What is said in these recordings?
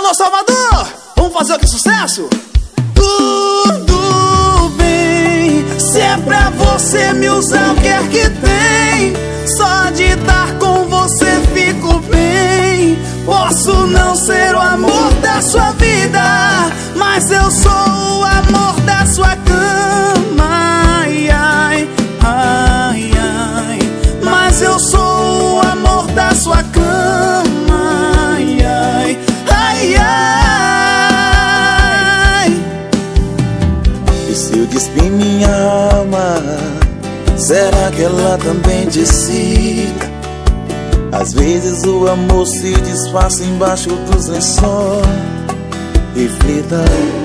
Alô, Salvador, vamos fazer aqui sucesso? Tudo bem, se é pra você me usar, o que é que tem? Só de estar com você fico bem. Posso não ser o amor da sua vida, mas eu sou o amor da sua cama. Ai, ai, ai, ai. Mas eu sou o amor da sua cama. Ai, ai, ai, ai. E se eu despir minha alma, será que ela também decida? Às vezes o amor se disfarça embaixo dos lençóis. Reflita.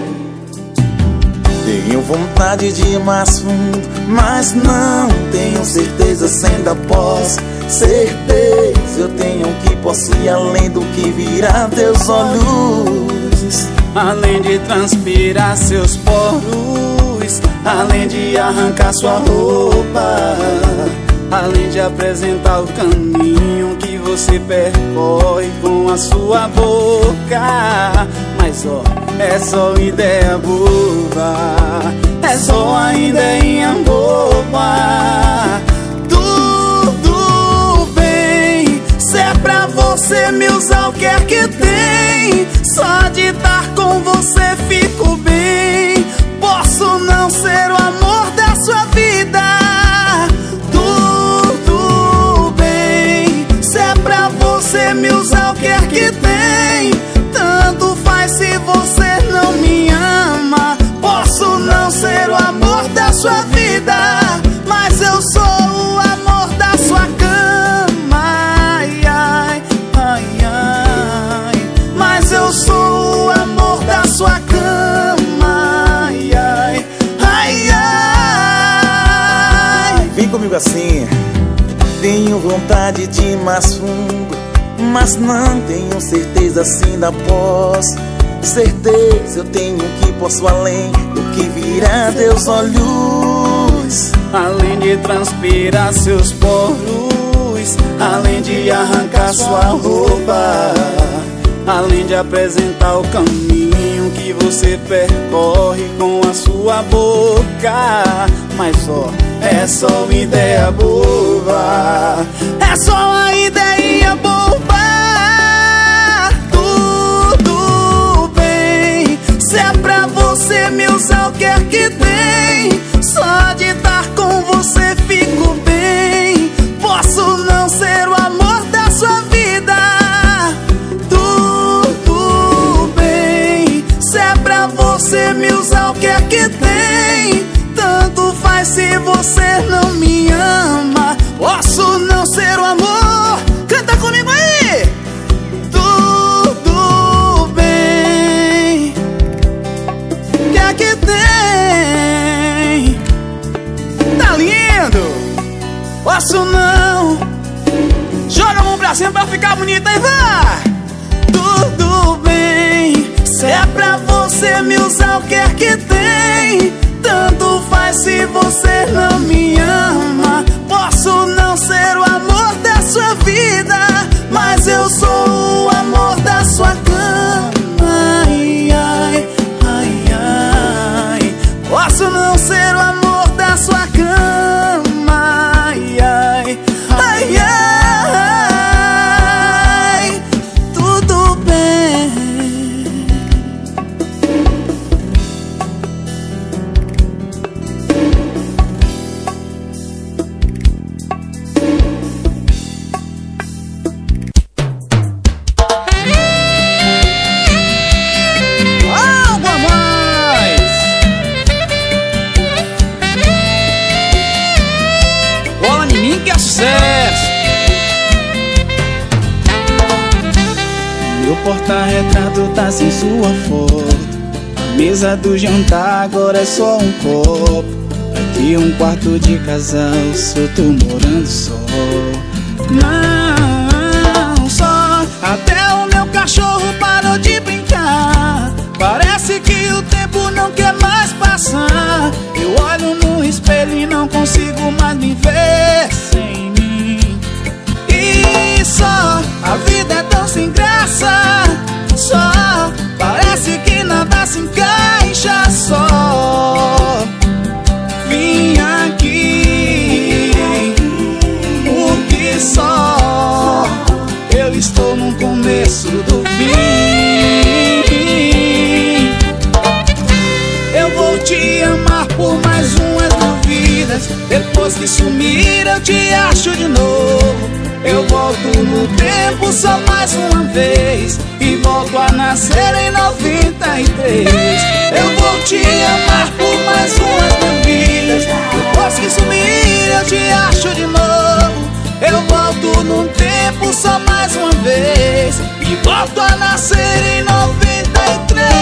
Tenho vontade de ir mais fundo, mas não tenho certeza se ainda posso. Certeza eu tenho que posso ir além do que virá teus olhos. Além de transpirar seus poros, além de arrancar sua roupa, além de apresentar o caminho que você percorre com a sua boca. Mas ó, é só ideia boba, é só a ideinha boba. Tudo bem, se é pra você me usar, o que é que tem? Só de estar com você fico bem. Posso não ser o amor da sua vida. Tudo bem, se é pra você me usar, o que é que tem? Tanto faz se você não me ama. Posso não ser o amor da sua vida, mas eu sou o amor da sua cama. Ai, ai, ai, ai. Mas eu sou o amor da sua cama. Ai, ai, ai, ai. Vem comigo assim. Tenho vontade de ir mais fundo, mas não tenho certeza se ainda posso. Certeza eu tenho que posso além do que virá teus olhos. Além de transpirar seus poros, além de arrancar sua roupa, além de apresentar o caminho que você percorre com a sua boca. Mas ó, é só ideia boba, é só a ideinha boba. Tudo bem, se é pra você me usar, o que é que tem? Só de estar com você fico bem. Posso não ser o amor da sua vida. Tudo bem, se é pra você me usar, o que é que tem? Tanto faz se você não me ama. Posso não ser o amor. Canta comigo aí. Tudo bem, o que é que tem? Tá lindo? Posso não. Joga a mão pra cima pra ficar bonita e vai. Tudo bem, se é pra você me usar, o que é que tem? Tanto faz se você não me ama. Posso não ser o amor da sua vida, mas eu sou o amor da sua cama. Ai, ai, ai, ai. Posso não ser o amor da sua cama. Ai, ai, ai, ai. Tudo bem. Algo a mais. Cola em mim que é sucesso. Meu porta-retrato tá sem sua foto. A mesa do jantar agora é só um copo. Aqui um quarto de casal, só tô morando só. Não, só até o meu cachorro parou de brincar. Parece que o tempo não quer mais passar. Eu olho no espelho e não consigo mais me ver sem mim. E só a vida é tão sem graça. Só estou no começo do fim. Eu vou te amar por mais umas vidas. Depois que sumir eu te acho de novo. Eu volto no tempo só mais uma vez e volto a nascer em 93. Eu vou te amar por mais umas vidas. Depois que sumir eu te acho de novo. Eu volto no tempo só mais uma vez e volto a nascer em 93.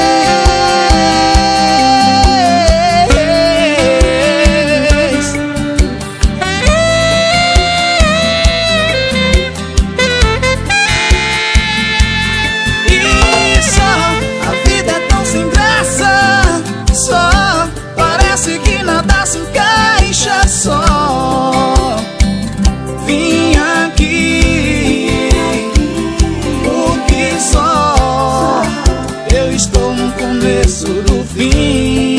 Só vim aqui porque só eu estou no começo do fim.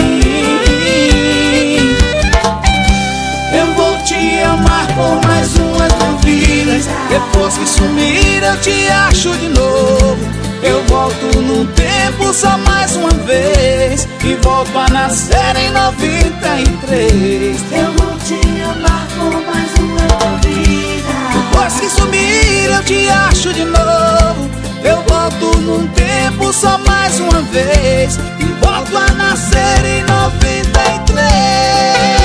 Eu vou te amar por mais umas vidas. Depois que sumir eu te acho de novo. Eu volto no tempo só mais uma vez e volto a nascer em 93. Eu vou te amar por mais uma vida. Depois que sumir eu te acho de novo. Eu volto no tempo só mais uma vez e volto a nascer em 93.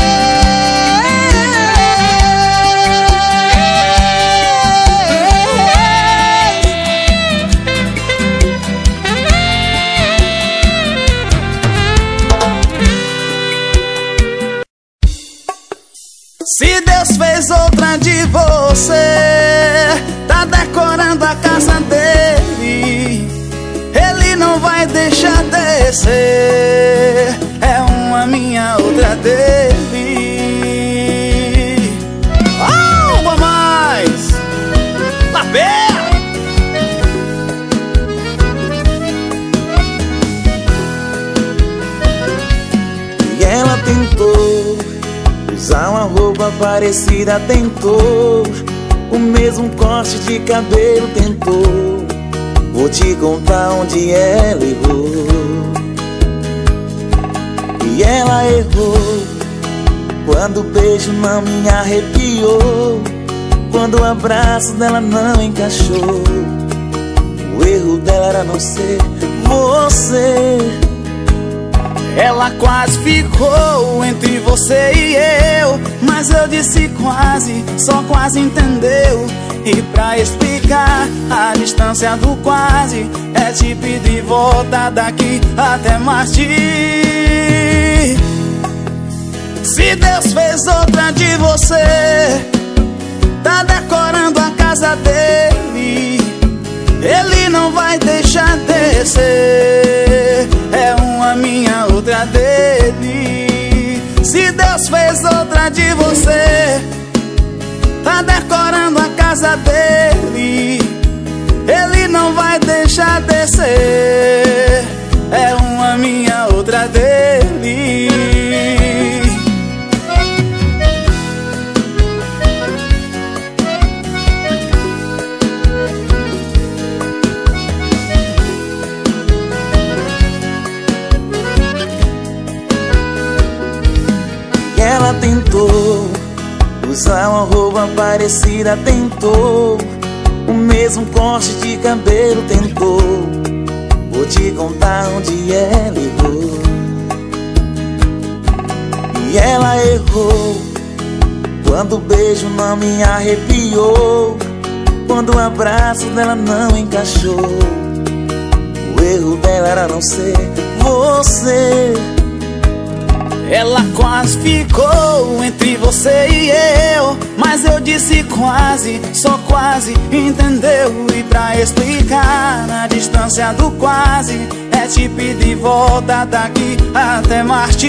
Se Deus fez outra de você, tá decorando a casa dele, ele não vai deixar de ser. É uma minha, outra dele. Algo mais tá perto. E ela tentou usar uma roupa parecida, tentou o mesmo corte de cabelo, tentou. Vou te contar onde ela errou. E ela errou quando o beijo não me arrepiou, quando o abraço dela não encaixou. O erro dela era não ser você. Ela quase ficou entre você e eu, mas eu disse quase, só quase entendeu. E pra explicar a distância do quase, é te pedir volta daqui até Marte. Se Deus fez outra de você, tá decorando a casa dele, ele não vai deixar de ser. É uma minha, outra dele. Se Deus fez outra de você, tá decorando a casa dele, ele não vai deixar de ser. É uma minha, outra dele. Ela tentou usar uma roupa parecida, tentou o mesmo corte de cabelo, tentou. Vou te contar onde ela errou. E ela errou quando o beijo não me arrepiou, quando o abraço dela não encaixou. O erro dela era não ser você. Ela quase ficou entre você e eu, mas eu disse quase, só quase entendeu. E pra explicar a distância do quase, é te pedir volta daqui até Marte.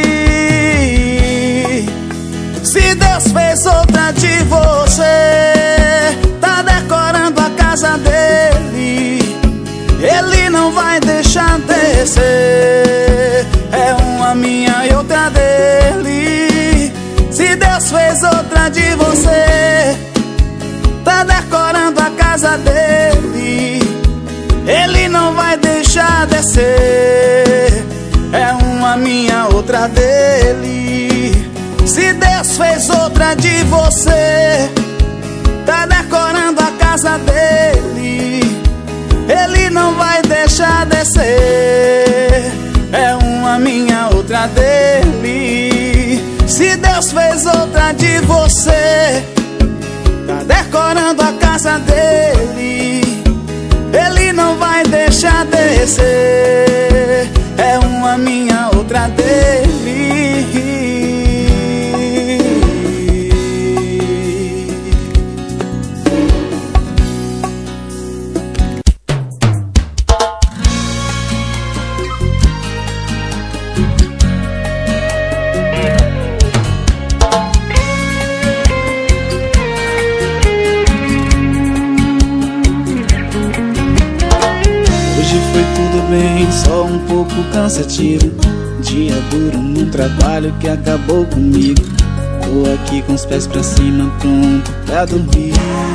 Se Deus fez outra de você, tá decorando a casa dele, ele não vai deixar de ser. É uma minha e outra dele. Se Deus fez outra de você, tá decorando a casa casa dele, ele não vai deixar descer. É uma minha, outra dele. Se Deus fez outra de você, tá decorando a casa dele, ele não vai deixar descer. É uma minha, outra dele. Se Deus fez outra de você, tá decorando a casa dele, ele não vai deixar descer. É uma minha, outra dele. Só um pouco cansativo, dia duro num trabalho que acabou comigo. Tô aqui com os pés pra cima, pronto pra dormir.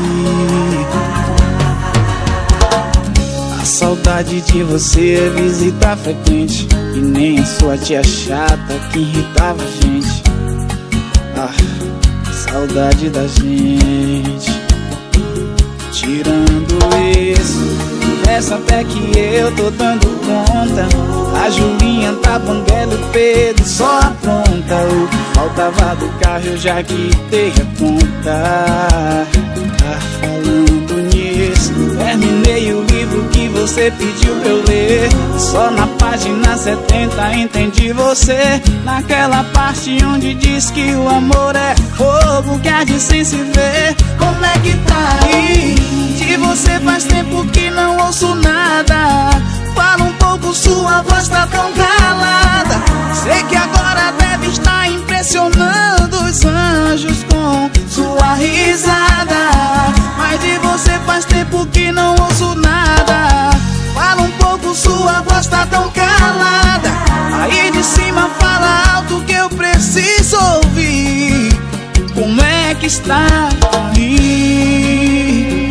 A saudade de você é visita frequente, e nem a sua tia chata que irritava a gente. Ah, saudade da gente. Tirando isso, essa até que eu tô dando conta. A Julinha tá banguela, o Pedro só apronta. O que faltava do carro eu já quitei a conta. Falando nisso, terminei o livro que você pediu pra eu ler. Só na página 70 entendi você, naquela parte onde diz que o amor é fogo que arde sem se ver. Como é que tá aí? De você faz tempo que não ouço nada. Fala um pouco, sua voz tá tão calada. Sei que agora deve estar impressionando os anjos com sua risada. Mas de você faz tempo que não ouço nada. Fala um pouco, sua voz tá tão calada. Aí de cima fala alto que eu preciso ouvir. Como é que está aí?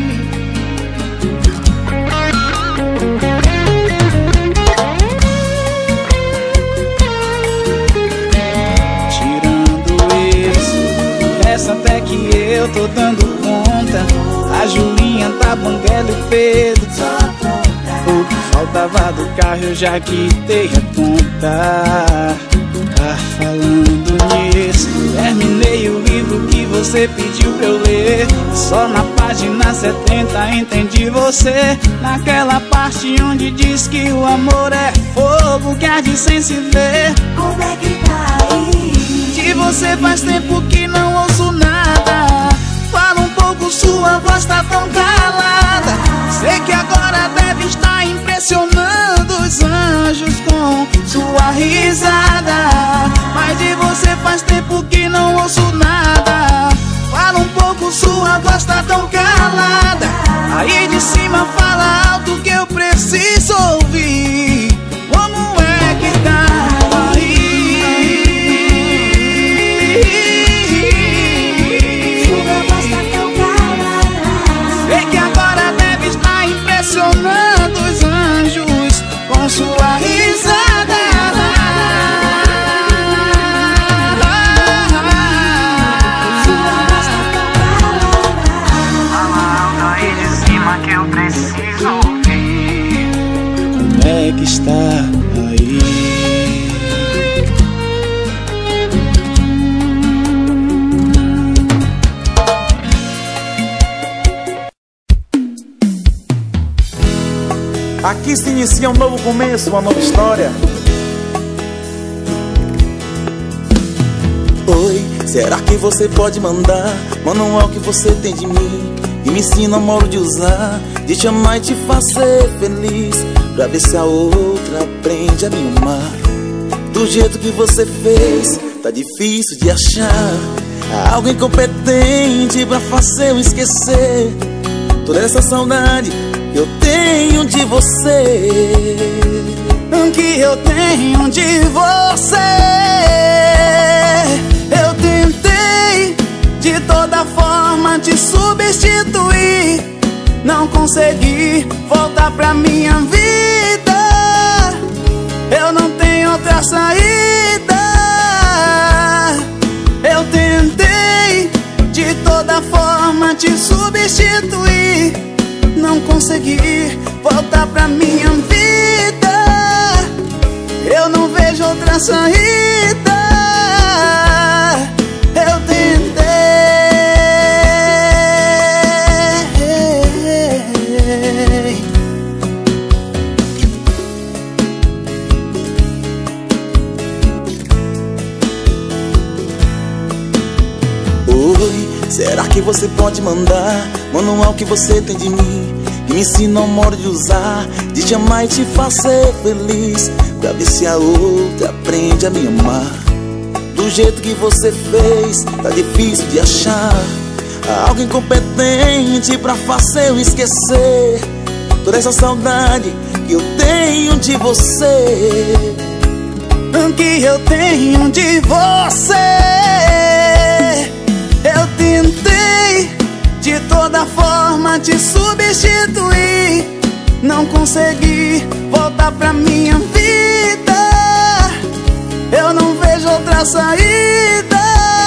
Até que eu tô dando conta. A Julinha tá banguela e o Pedro só apronta. O que faltava do carro eu já quitei a conta. Falando nisso, terminei o livro que você pediu pra eu ler. Só na página 70 entendi você, naquela parte onde diz que o amor é fogo que arde sem se ver. Como é que tá aí? De você faz tempo que não ouço nada. Fala um pouco, sua voz tá tão calada. Sei que agora deve estar impressionando os anjos com sua risada. Mas de você faz tempo que não ouço nada. Fala um pouco, sua voz tá tão calada. Aí de cima fala alto que eu preciso ouvir. Como é que tá aí? Impressionando os anjos com sua risada. Fala aí de cima que eu preciso ouvir. Como é que está aí? Aqui se inicia um novo começo, uma nova história. Oi, será que você pode mandar manual que você tem de mim e me ensina o modo de usar, de te amar e te fazer feliz, pra ver se a outra aprende a me amar do jeito que você fez. Tá difícil de achar alguém competente pra fazer eu esquecer toda essa saudade que eu tenho de você, que eu tenho de você. Eu tentei de toda forma te substituir, não consegui voltar pra minha vida. Eu não tenho outra saída. Eu tentei de toda forma te substituir, não consegui voltar pra minha vida. Eu não vejo outra saída. Eu tentei. Oi, será que você pode mandar manual que você tem de mim, que me ensina o modo de usar, de te amar e te fazer feliz, pra ver se a outra aprende a me amar do jeito que você fez. Tá difícil de achar alguém competente pra fazer eu esquecer toda essa saudade que eu tenho de você, que eu tenho de você. Eu tentei de toda forma te substituir, não consegui voltar pra minha vida. Eu não vejo outra saída.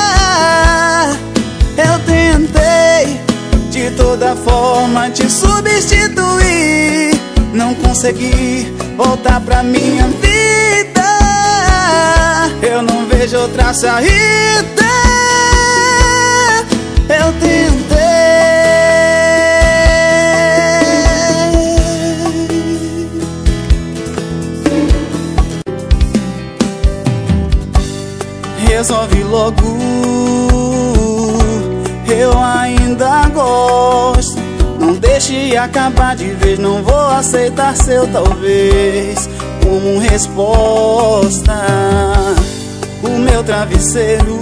Eu tentei de toda forma te substituir, não consegui voltar pra minha vida. Eu não vejo outra saída. Eu tentei. Resolve logo, eu ainda gosto. Não deixe acabar de vez, não vou aceitar seu talvez como resposta. O meu travesseiro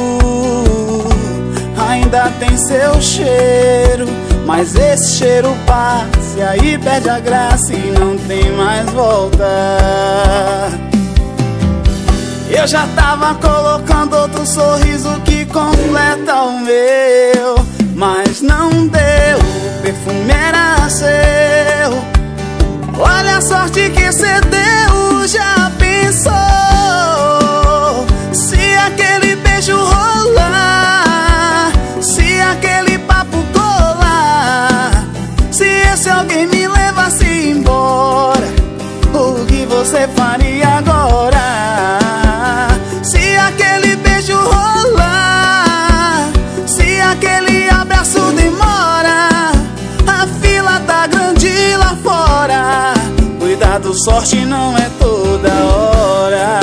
ainda tem seu cheiro, mas esse cheiro passa e aí perde a graça e não tem mais volta. Eu já tava colocando outro sorriso que completa o meu, mas não deu, o perfume era seu. Olha a sorte que cê deu, já pensou se aquele beijo rolar, se aquele papo colar, se esse alguém me levasse embora, o que você faria agora? Se aquele beijo rolar, se aquele abraço demora, a fila tá grande lá fora. Cuidado, sorte não é toda hora.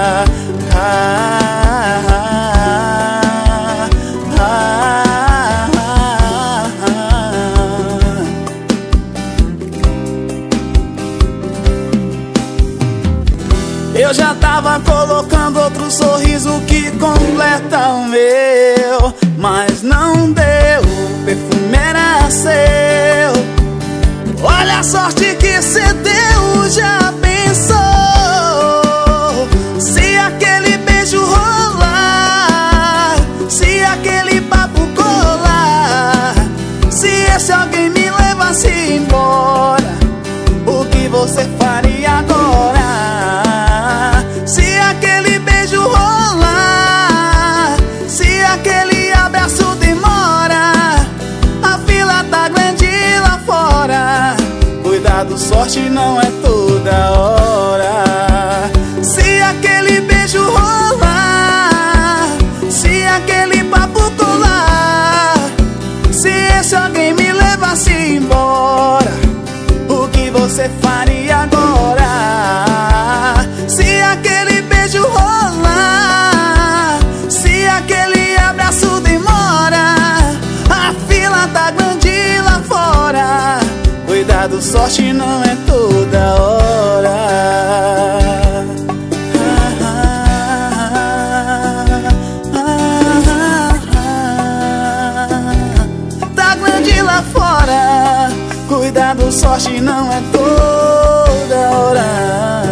Eu já tava colocando outro sorriso que completa o meu, mas não deu, o perfume era seu. Olha a sorte que cê deu, já pensou se aquele beijo rolar, se aquele papo colar, se esse alguém me levasse embora, o que você faria agora? Se aquele beijo rolar, se aquele abraço demora, a fila tá grande lá fora. Cuidado, sorte não é toda hora. Se aquele beijo rolar, se aquele papo colar, se esse alguém me levasse embora, o que você faria agora? Se aquele beijo rolar, se aquele abraço demora, a fila tá grande lá fora. Cuidado, sorte não é toda hora. Tá grande lá fora. Cuidado, sorte não é toda hora.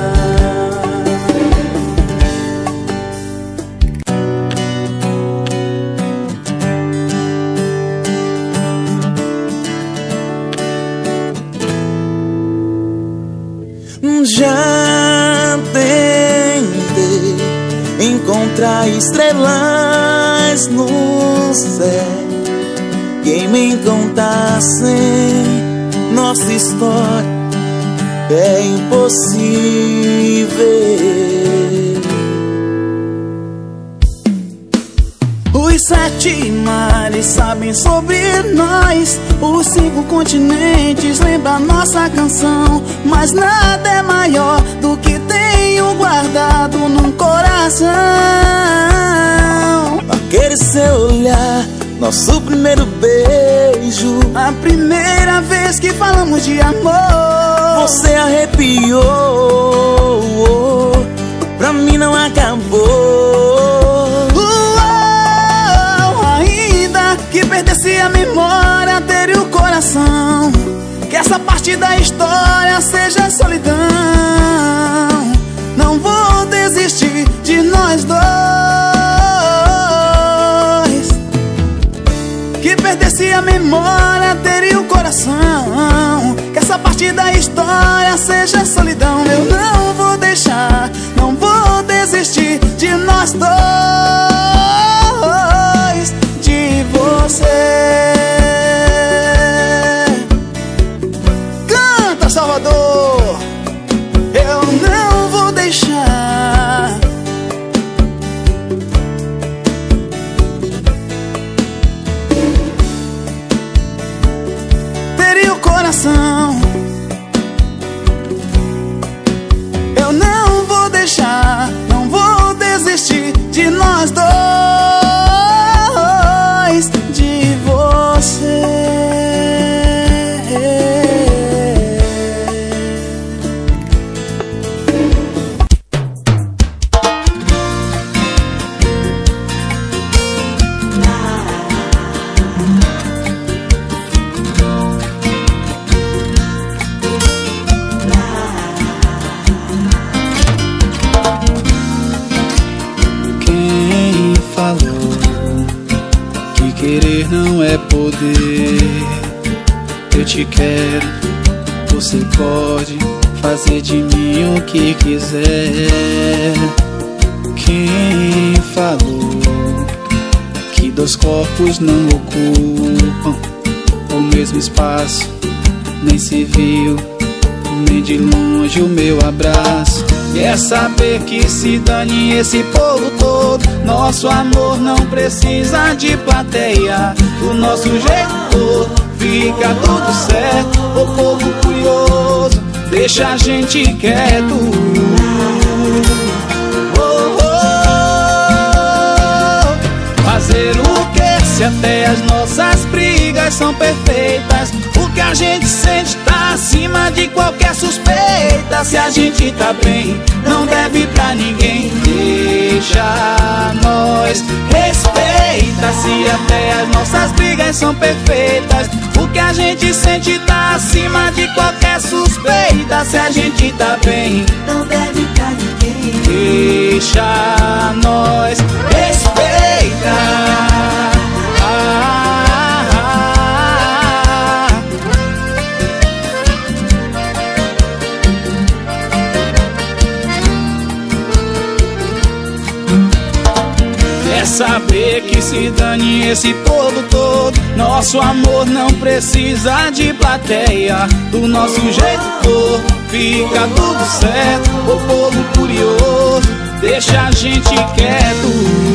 Já tentei encontrar estrelas no céu. Quem me contasse nossa história é impossível. Os 7 mares sabem sobre nós, os 5 continentes lembram nossa canção. Mas nada é maior do que tenho guardado num coração. Aquele seu olhar, nosso primeiro beijo, a primeira vez que falamos de amor. Você arrepiou, pra mim não acabou. Ainda que perdesse a memória, teria o coração, que essa parte da história seja solidão. Não vou desistir de nós dois. Que perdesse a memória, teria o coração, que essa parte da história seja solidão. Eu não vou deixar, não vou desistir de nós dois, de você. Canta, Salvador. Eu não vou deixar. Teria o coração. Eu não vou deixar, não vou desistir de nós dois, de você. Quem falou que querer não é poder? Eu te quero, você pode fazer de mim o que quiser. Quem falou que 2 corpos não ocupam o mesmo espaço? Nem se viu, nem de longe o meu abraço. Quer saber que se dane esse povo todo? Nosso amor não precisa de plateia. Do nosso jeito fica tudo certo. O povo curioso deixa a gente quieto. Fazer o que se até as nossas brigas são perfeitas? O que a gente sente tá acima de qualquer suspeita. Se a gente tá bem, não deve pra ninguém. Deixa nós, respeita. Se até as nossas brigas são perfeitas, o que a gente sente tá acima de qualquer suspeita. Se a gente tá bem, Não deve pra ninguém. deixa nós, respeita. Quer saber que se dane esse povo todo? Nosso amor não precisa de plateia. Do nosso jeito fica tudo certo. O povo curioso deixa a gente quieto.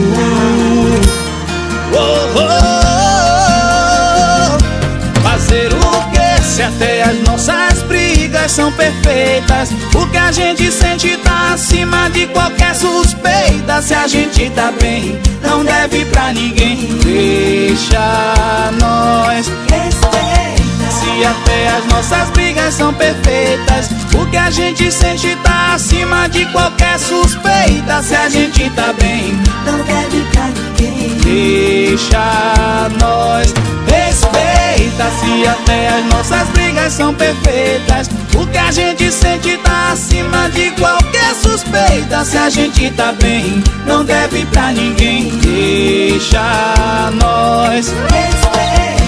Fazer o que se até as nossas brigas são perfeitas? O que a gente sente tá acima de qualquer suspeita. Se a gente tá bem, não deve pra ninguém. Deixa nós, Respeita. se até as nossas brigas são perfeitas, o que a gente sente tá acima de qualquer suspeita. Se a gente tá bem, Não deve pra ninguém. deixa nós, respeita. Se até as nossas brigas são perfeitas, o que a gente sente tá acima de qualquer suspeita. Se a gente tá bem, não deve pra ninguém. Deixa nós, Respeita.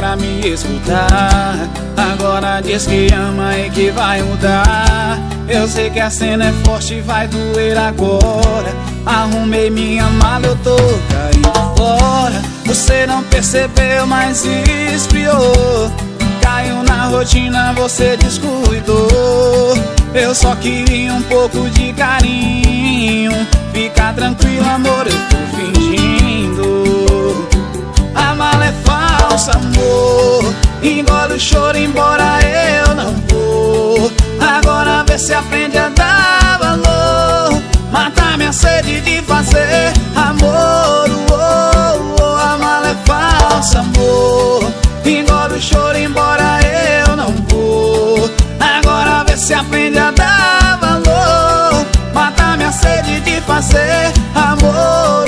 pra me escutar. Agora diz que ama e que vai mudar. Eu sei que a cena é forte e vai doer agora. Arrumei minha mala, eu tô caindo fora. Você não percebeu, mas esfriou. Caiu na rotina, você descuidou. Eu só queria um pouco de carinho. Fica tranquilo, amor, eu tô fingindo. A mala é falsa, amor. Engole o choro, embora eu não vou. Agora vê se aprende a dar valor. Matar minha sede de fazer amor. A mala é falsa, amor. Engole o choro, embora eu não vou. Agora vê se aprende a dar valor. Matar minha sede de fazer amor.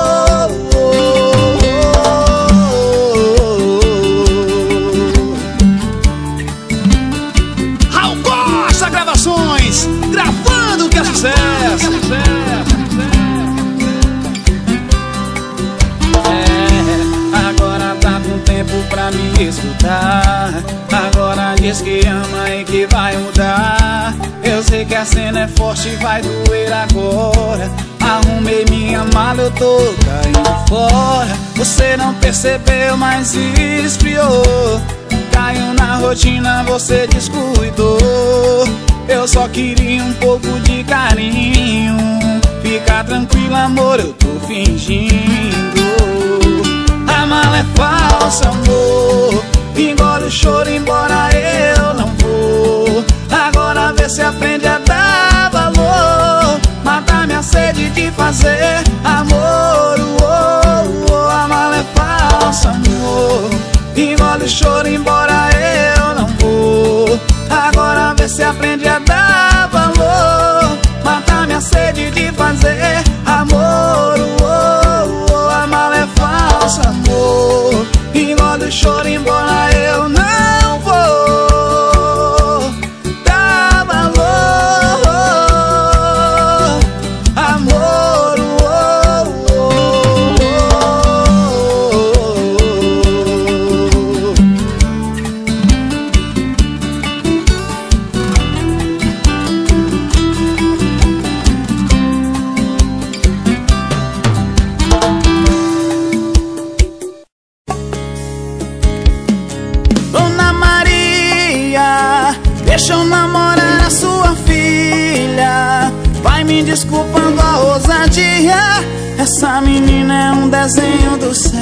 Raul Costa Gravações, gravando que é sucesso. Agora tá com tempo pra me escutar. Agora diz que ama e que vai mudar. Eu sei que a cena é forte e vai doer agora. Arrumei minha mala, eu tô caindo fora. Você não percebeu, mas esfriou. Caiu na rotina, você descuidou. Eu só queria um pouco de carinho. Fica tranquilo, amor, eu tô fingindo. A mala é falsa, amor. Engole o choro, embora eu não vou. Agora vê se aprende a dar valor. Matar minha sede de fazer amor. A mala é falsa, amor. Engole o choro, embora eu não vou. Agora vê se aprende a dar valor. Matar minha sede de fazer amor. A mala é falsa, amor. Engole o choro, embora eu não vou. Dá valor, amor. Deixa eu namorar a sua filha. Vai me desculpando a ousadia. Essa menina é um desenho do céu.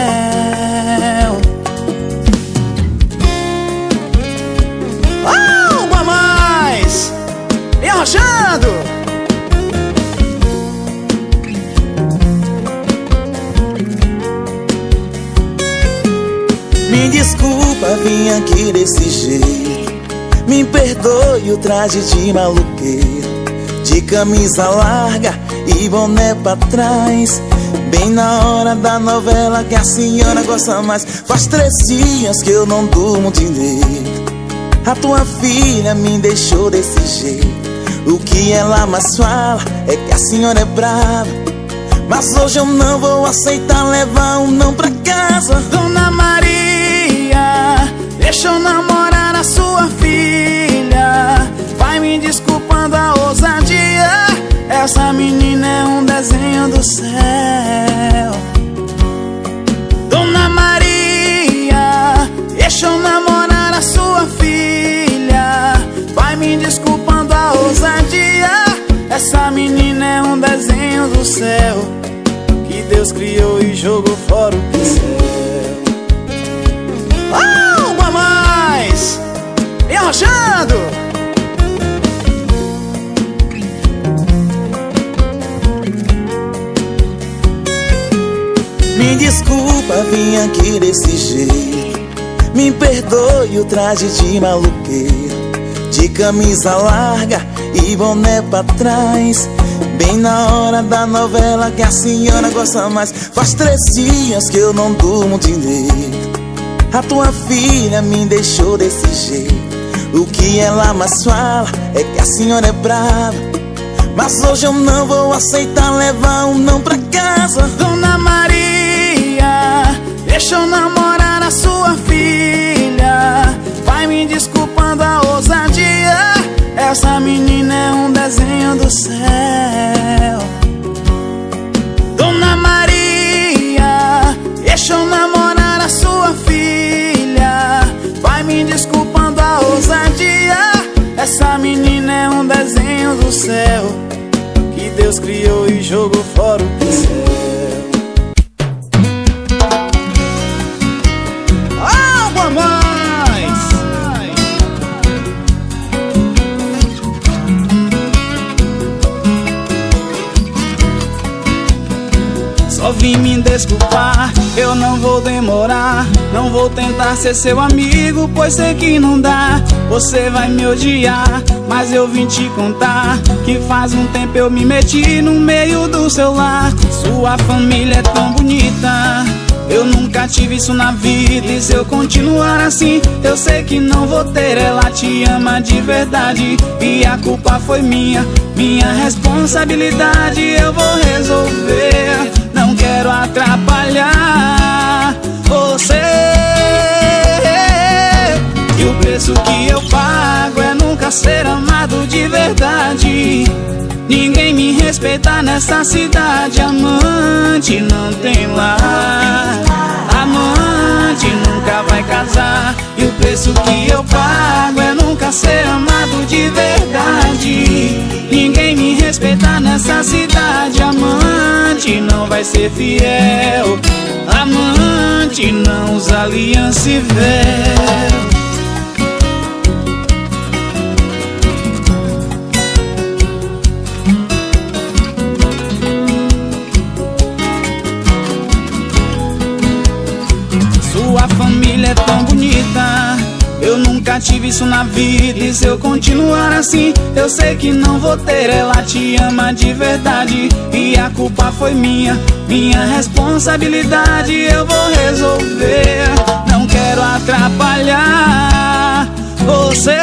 Algo a mais. E arrochando. Me desculpa, vim aqui desse jeito. Me perdoe o traje de maluqueiro, de camisa larga e boné pra trás. Bem na hora da novela que a senhora gosta mais. Faz 3 dias que eu não durmo direito. A tua filha me deixou desse jeito. O que ela mais fala é que a senhora é brava, mas hoje eu não vou aceitar levar um não pra casa. Dona Maria, deixa eu namorar a sua filha. Vai me desculpando a ousadia. Essa menina é um desenho do céu. Dona Maria, deixa eu namorar a sua filha. Vai me desculpando a ousadia. Essa menina é um desenho do céu que Deus criou e jogou fora o pincel. Algo a mais. E arrochando. Me desculpa, vim aqui desse jeito. Me perdoe o traje de maluqueiro, de camisa larga e boné pra trás. Bem na hora da novela que a senhora gosta mais. Faz 3 dias que eu não durmo direito. A tua filha me deixou desse jeito. O que ela mais fala é que a senhora é brava, mas hoje eu não vou aceitar levar um não pra casa. Dona Maria, deixa eu namorar a sua filha. desenho do céu. Dona Maria, deixa eu namorar a sua filha. Vai me desculpando a ousadia, essa menina é um desenho do céu que Deus criou e jogou fora o pincel. Água mais! Só vim me desculpar, eu não vou demorar. Não vou tentar ser seu amigo, pois sei que não dá. Você vai me odiar, mas eu vim te contar que faz um tempo eu me meti no meio do seu lar. Sua família é tão bonita, eu nunca tive isso na vida. E se eu continuar assim, eu sei que não vou ter. Ela te ama de verdade e a culpa foi minha responsabilidade. Eu vou resolver, não quero atrapalhar você. E o preço que eu pago é nunca ser amado de verdade. Ninguém me respeita nessa cidade. Amante não tem lar, amante nunca vai casar. E o preço que eu pago é nunca ser amado de verdade. Ninguém me respeita nessa cidade. Amante não vai ser fiel, amante não usa aliança e véu. Sua família é tão bonita, eu nunca tive isso na vida. E se eu continuar assim, eu sei que não vou ter. Ela te ama de verdade e a culpa foi minha responsabilidade. Eu vou resolver, não quero atrapalhar você.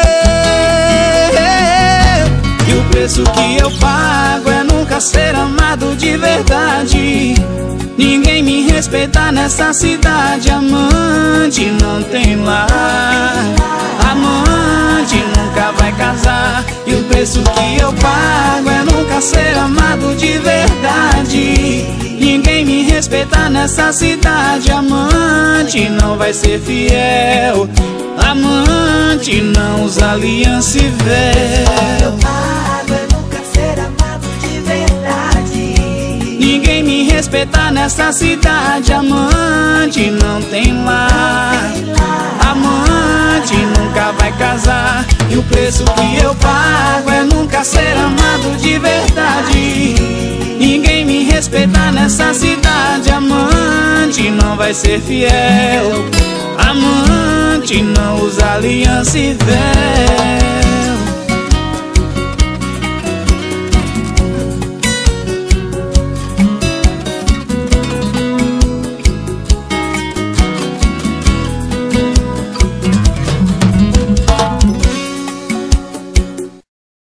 E o preço que eu pago é nunca ser amado de verdade. Ninguém me respeita nessa cidade. Amante não tem lar, amante nunca vai casar. E o preço que eu pago é nunca ser amado de verdade. Ninguém me respeita nessa cidade. Amante não vai ser fiel, amante não usa aliança e véu. Ninguém me respeita nessa cidade. Amante não tem lar, amante nunca vai casar. E o preço que eu pago é nunca ser amado de verdade. Ninguém me respeita nessa cidade. Amante não vai ser fiel, amante não usa aliança e véu.